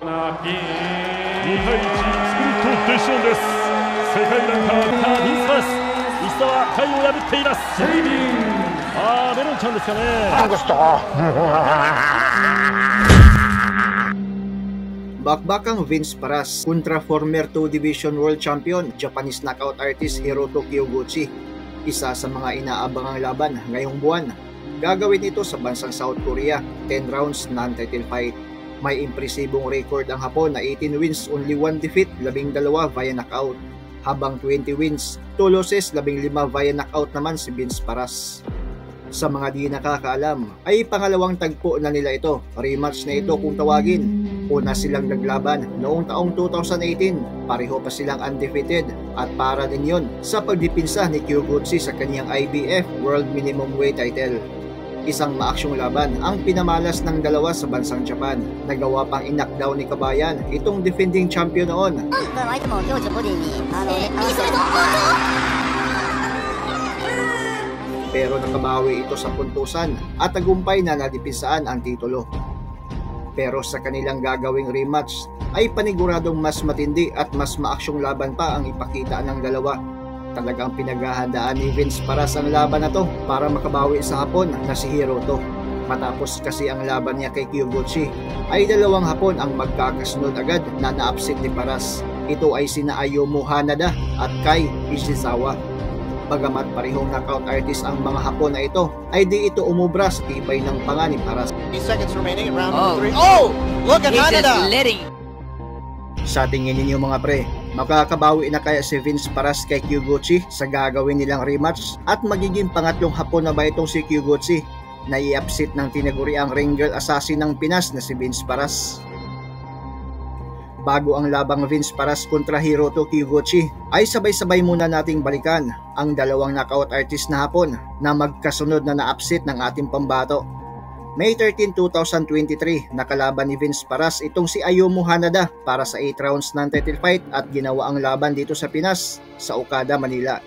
2対1スプリットデションです。世界ランカービンスパラス石澤海を破っています。メロンちゃんですかね。 Bakbakang Vince Paras kontra former 2 Division World Champion Japanese knockout artist Hiroto Kyoguchi. Isa sa mga inaabangang laban ngayong buwan. Gagawin ito sa bansang South Korea, 10 rounds non-title fight. May impresibong record ang Hapon na 18 wins, only 1 defeat, 12 via knockout. Habang 20 wins, 2 losses, 15 via knockout naman si Vince Paras. Sa mga di nakakaalam, ay pangalawang tagpo na nila ito. Rematch na ito kung tawagin. Una silang naglaban noong taong 2018, pareho pa silang undefeated at para din yon sa pagdipinsa ni Kyoguchi sa kanyang IBF World Minimum Weight title. Isang maaksyong laban ang pinamalas ng dalawa sa bansang Japan. Nagawa pang in-knockdown ni Kabayan itong defending champion noon. Pero nakabawi ito sa puntusan at tagumpay na nadipisaan ang titulo. Pero sa kanilang gagawing rematch ay paniguradong mas matindi at mas maaksyong laban pa ang ipakita ng dalawa. Talagang pinaghahandaan ni Vince Paras ang laban na to para makabawi sa Hapon na si Hiroto. Matapos kasi ang laban niya kay Kyoguchi ay dalawang Hapon ang magkakasunod agad na na-upset ni Paras. Ito ay sina Ayumu Hanada at Kai Ishizawa. Bagamat parehong knockout artist ang mga Hapon na ito, ay di ito umubra sa tibay ng panga ni Paras. 3 seconds remaining in round 3. Oh! Look at Hanada! Sa tingin ninyo mga pre, makakabawi na kaya si Vince Paras kay Kyoguchi sa gagawin nilang rematch? At magiging pangatlong Hapon na ba itong si Kyoguchi na i-upset ng tinaguriang ring girl assassin ng Pinas na si Vince Paras? Bago ang labang Vince Paras kontra Hiroto Kyoguchi, ay sabay-sabay muna nating balikan ang dalawang knockout artist na Hapon na magkasunod na na-upset ng ating pambato. May 13, 2023, nakalaban ni Vince Paras itong si Ayumu Hanada para sa 8 rounds non-title fight at ginawa ang laban dito sa Pinas, sa Okada, Manila.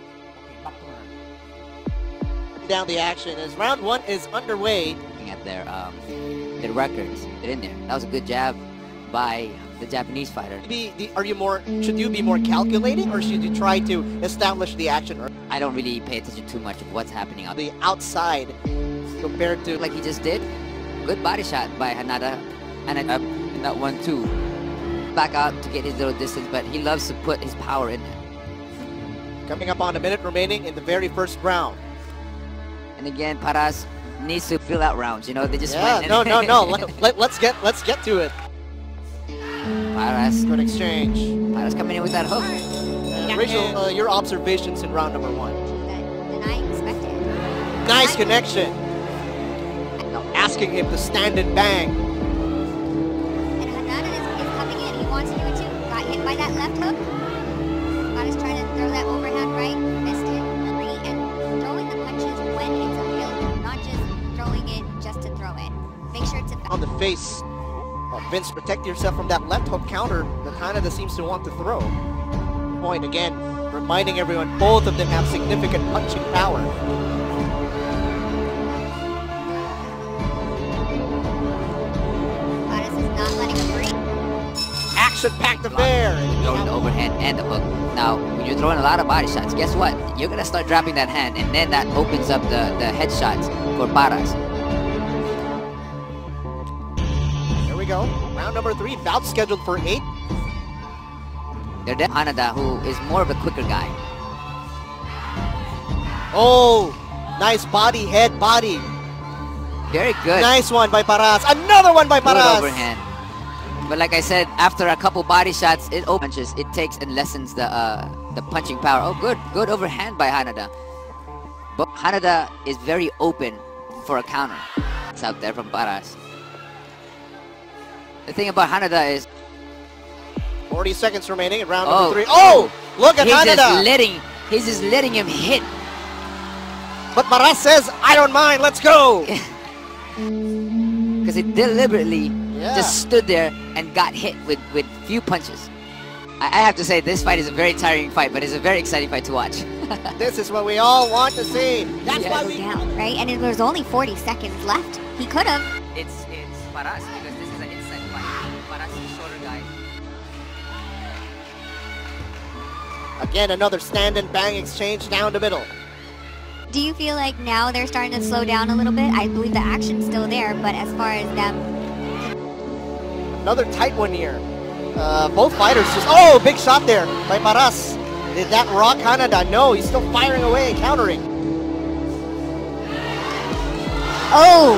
Down the action as round 1 is underway. At their records, they're in there. That was a good jab by the Japanese fighter. Should you be more calculating, or should you try to establish the action? I don't really pay attention too much of what's happening on the outside compared to like he just did. Good body shot by Hanada, and up in that one too. Back out to get his little distance, but he loves to put his power in there. Coming up on a minute remaining in the very first round. And again, Paras needs to fill out rounds. You know, they just went. No. Let's get to it. Paras. Good exchange. Paras coming in with that hook. Rachel, your observations in round number 1. Than I expected. Nice connection. Asking him to stand and bang. And Hanada is coming in. He wants to do it too. Got hit by that left hook. Paras trying to throw that overhand right. Missed it. And throwing the punches when it's available. Not just throwing it just to throw it. Make sure it's on the face. Vince, protect yourself from that left hook counter that Hanada seems to want to throw. Point again, reminding everyone both of them have significant punching power. Paras is not letting him breathe. Action-packed affair. Throwing the overhand and the hook. Now, when you're throwing a lot of body shots, guess what? You're gonna start dropping that hand, and then that opens up the headshots for Paras. Go. Round number 3, bout scheduled for 8. There's Hanada, who is more of a quicker guy. Oh, nice body, head, body. Very good. Nice one by Paras. Another one by Paras. Good overhand. But like I said, after a couple body shots, it opens, it takes and lessens the punching power. Oh, good overhand by Hanada. But Hanada is very open for a counter. It's out there from Paras. The thing about Hanada is 40 seconds remaining in round number 3. Oh, look at Hanada. He's just letting him hit. But Paras says, I don't mind, let's go. Because he deliberately just stood there and got hit with few punches. I have to say, this fight is a very tiring fight, but it's a very exciting fight to watch. This is what we all want to see. That's why we down, right? And there's only 40 seconds left. He could have. It's Paras because this is an inside fight. Again, another stand and bang exchange down the middle. Do you feel like now they're starting to slow down a little bit? I believe the action's still there, but as far as them... Another tight one here. Both fighters just... Oh, big shot there by Paras. Did that rock Hanada? No, he's still firing away and countering. Oh!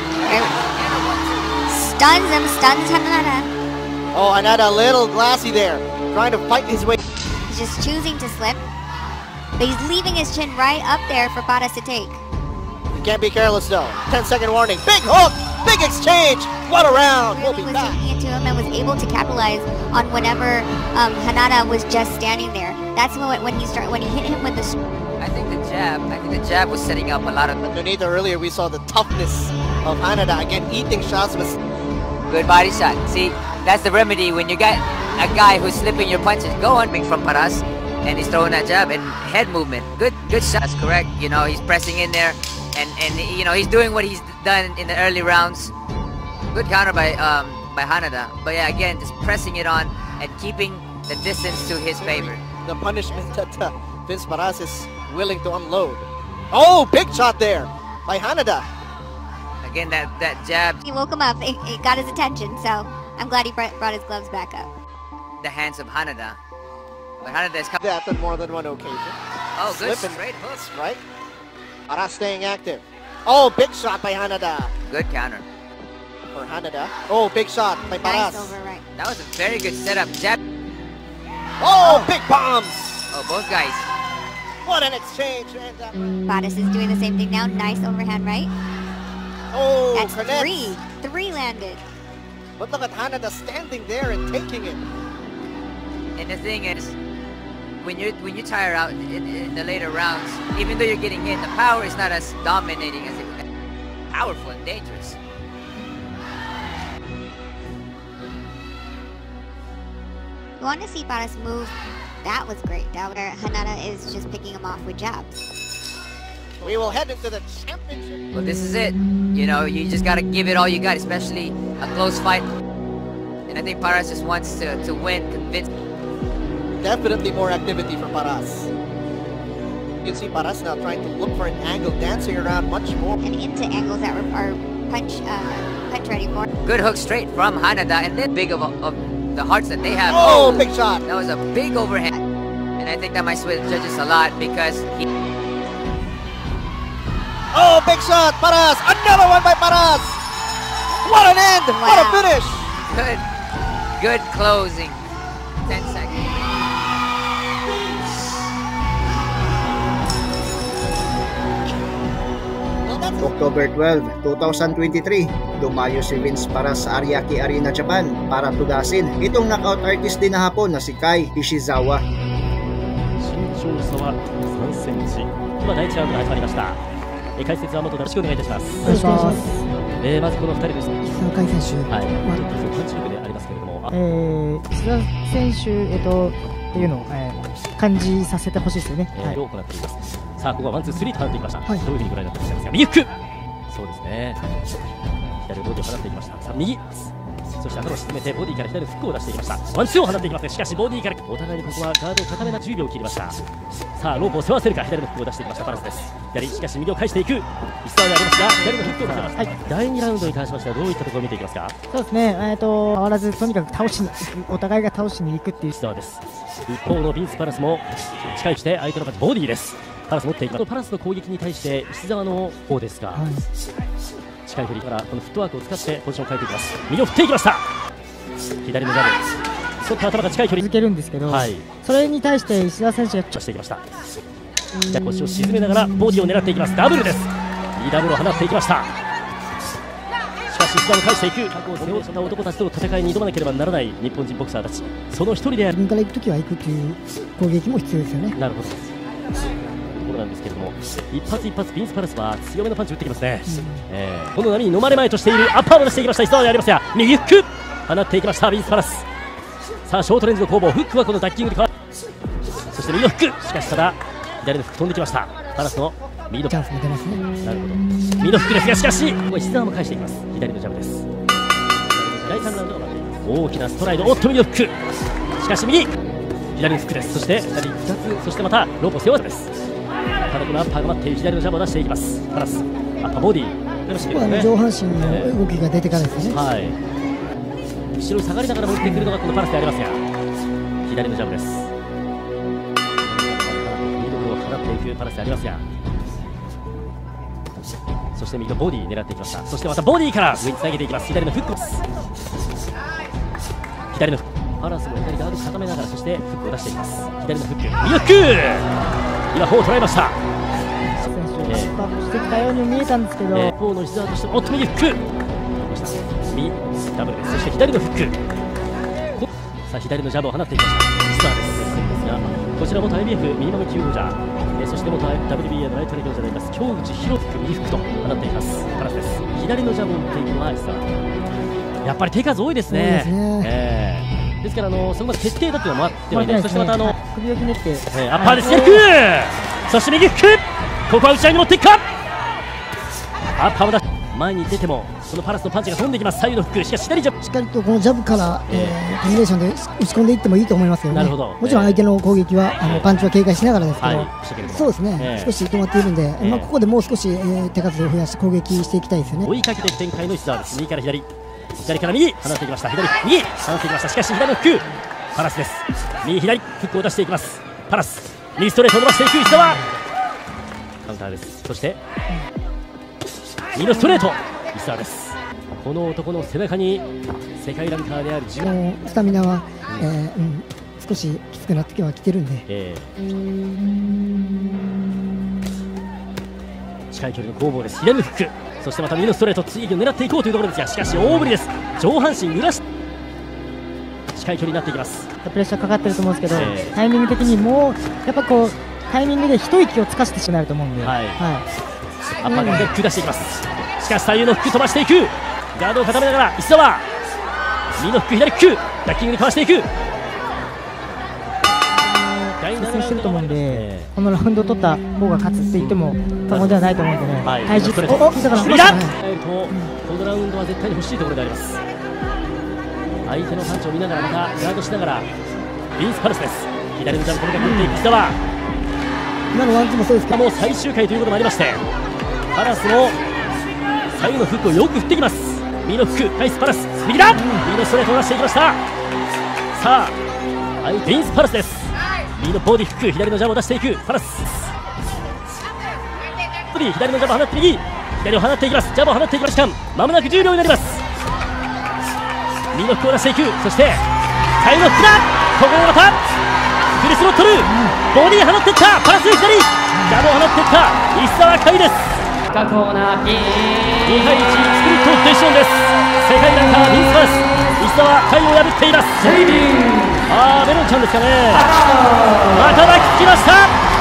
Stuns him, stuns Hanada. Oh, Hanada a little glassy there, trying to fight his way. He's just choosing to slip. But he's leaving his chin right up there for Paras to take. You can't be careless though. 10-second warning. Big hook! Big exchange! What a round! We'll Really be was back. taking it to him and was able to capitalize on whenever Hanada was just standing there. That's when he hit him with the... I think the jab was setting up a lot of Underneath earlier, we saw the toughness of Hanada. Again, eating shots was... good body shot. See, that's the remedy when you got a guy who's slipping your punches. Go on, from Paras, and he's throwing that jab and head movement. Good shot. That's correct. You know, he's pressing in there, and you know he's doing what he's done in the early rounds. Good counter by Hanada. But yeah, again, just pressing it on and keeping the distance to his favor. The punishment that Vince Paras is willing to unload. Oh, big shot there by Hanada. Again, that jab. He woke him up. It got his attention, so I'm glad he brought his gloves back up. The hands of Hanada. But Hanada is coming. That on more than one occasion. Oh, good Slipping. straight hook. Right? Paras staying active. Oh, big shot by Hanada. Good counter. For Hanada. Oh, big shot by Paras. Nice over right. That was a very good setup. Jab. Oh, big bombs. Oh, both guys. What an exchange. And, Paras is doing the same thing now. Nice overhand right. oh, That's connects. three landed. But look at Hanada standing there and taking it. And the thing is, when you tire out in the later rounds, even though you're getting hit, the power is not as dominating as it would be. Powerful and dangerous. You want to see Paras move. That was great. That where Hanada is just picking him off with jabs. We will head into the championship. Well, this is it. You know, you just gotta give it all you got, especially a close fight. And I think Paras just wants to win, convince. Definitely more activity for Paras. You can see Paras now trying to look for an angle, dancing around much more. And into angles that are punch ready for. Good hook straight from Hanada, and then big of the hearts that they have. Oh, big shot. That was a big overhand. And I think that might sway the judges a lot because he... Oh, big shot, Paras. Another one by Paras. What an end. Wow. What a finish. Good closing. 10 seconds. October 12, 2023, dumayo si Vince Paras sa Ariake Arena, Japan para tugasin itong knockout artist din na Hapon na si Kai Ishizawa. 身長差は3センチ。今第1ラウンドが始まりました。解説は元よろしくお願いいたします。 お願いします。 まずこの2人です。 石田海選手、 はい。ちょっとパンチ力でありますけれども、 石田選手っていうのを、感じさせてほしいですよね。はい。 を行っています。さあここはワンツースリーと放っていきました。 はい。 どういうふうにご覧になっていらっしゃいますか。右フック。そうですね。左ボディを放っていきました。さあ右。そして頭を沈めてボディから左のフックを出していきました。ワンツーを放っていきますが、しかしボディからお互いにここはガードを固めな10秒を切りました。さあロープを背負わせるか、左のフックを出していきましたパラスです。左、しかし右を返していく石沢でありますが、左のフックを出しました。はい、第2ラウンドに関しましてはどういったところを見ていきますか。 そうですね、変わらずとにかく倒しにお互いが倒しに行くっていう石沢です。一方のビンスパラスも近い位置で相手のパンチボディです。パラス持っていきます。パラスの攻撃に対して石沢の方ですが、はい、近い距離からこのフットワークを使ってポジションを変えていきます。右を振っていきました。左のジャブ、ちょっと頭が近い距離続けるんですけど、はい、それに対して石田選手がちょっとしていきました。腰を沈めながらボディを狙っていきます。ダブルです。2ダブルを放っていきました。しかし石田も返していく。過去を背負った男たちとの戦いに挑まなければならない日本人ボクサーたち、その一人である。 自分から行くときは行くという攻撃も必要ですよね。 なるほど。ところなんですけれども、一発一発ビンスパラスは強めのパンチを打ってきますね。この波に飲まれまいとしているアッパーを出していきました。石田でありますが、右フック放っていきましたビンスパラス。さあショートレンジの攻防、フックはこのダッキングで変わる。そして右のフック、しかしただ左のフック飛んできました。パラスの右のチャンスも出ますね。 なるほど、右のフックですが、しかしここ石澤も返していきます。左のジャブです。第3ラウンドが待っています。 大きなストライド、おっと右のフック、しかし右、左のフックです。そして左2つ、そしてまたロープを背負わせです。ただこのアッパーが待って左のジャブを出していきます。パラス、アッパーボディ出ましたけどね、 上半身の動きが出てからですね。 はい、後ろに下がりながら持ってくるのがこのパラスでありますが、左のジャブです。ミドルを放っていくパラスでありますが、そして右のボディ狙っていきました。そしてまたボディから上につなげていきます。左のフックです。左のフック、パラスも左ガード固めながら、そしてフックを出していきます。左のフック、右のフック、今フォーを捉えました。 選手スタートしてきたように見えたんですけど、 フォーの石沢として、おっと右フック、右ダブルです。そして左のフック、さあ左のジャブを放っていきました。石沢ですが、こちら元 IBF ミニマム級王者、そして元 WBA のライトレギ王者であります京口博樹右フックと放っています。パラスです。左のジャブを打っていくのは石沢、やっぱり手数多いですね。ですからそこまで決定だというのは回ってはいない。そしてまた首をひねってアッパーです。逆、そして右フック、ここは内側に持っていくか、アッパーを出し前に出てもそのパラスのパンチが飛んできます。左右のフック、しかし左ジャブ、 しっかりとこのジャブからコンビネーションで打ち込んでいってもいいと思いますけどね。 なるほど。 もちろん相手の攻撃はパンチは警戒しながらですけど、 はい、 そうですね、少し止まっているんで、ここでもう少し手数を増やして攻撃していきたいですよね。 追いかけていく展開の石沢です。右から左、左から右、放っていきました。左、右、放っていきました。しかし左のフック、パラスです。右左フックを出していきます。パラス、右ストレートを伸ばしていく石沢、カウンターです。そして右のストレート、石沢です。この男の背中に世界ランカーであるスタミナは、少しきつくなってはきてるんで、 近い距離の攻防です。左のフック、そしてまた右のストレート、追撃を狙っていこうというところですが、しかし大振りです。上半身揺らし、近い距離になっていきます。 プレッシャーかかってると思うんですけど、タイミング的にもうやっぱこうタイミングで一息をつかせてしまうと思うんで、 アッパーが下していきます。しかし左右のフック飛ばしていく、ガードを固めながら石沢、右のフック左フック、ダッキングにかわしていく、 接戦してると思うんで、このラウンドを取った方が勝つって言っても過言ではないと思うんでね、体重このラウンドは絶対に欲しいところであります。相手のパンチを見ながらまたガードしながらビンスパルスです。左のジャンプを打っていく石沢、 今のワンツーもそうですけど、 もう最終回ということもありまして、パラスも左右のフックをよく振ってきます。右のフック返すパラス、右だ、右のストレートを出していきました。さあビンスパルスです。右のボディフック、左のジャブを出していくパラス、左のジャブを放って右、左を放っていきます。ジャブを放っていきます。時間まもなく10秒になります。右のフックを出していく、そして左右のフックだ、ここでまたクリスロットル、ボディ放っていった、パラス左、ジャブを放っていった石沢海です。2対1スプリットデションです。世界ランカービンスパルス、石沢海を破っています。メロンちゃんですかね、また抱きつきました。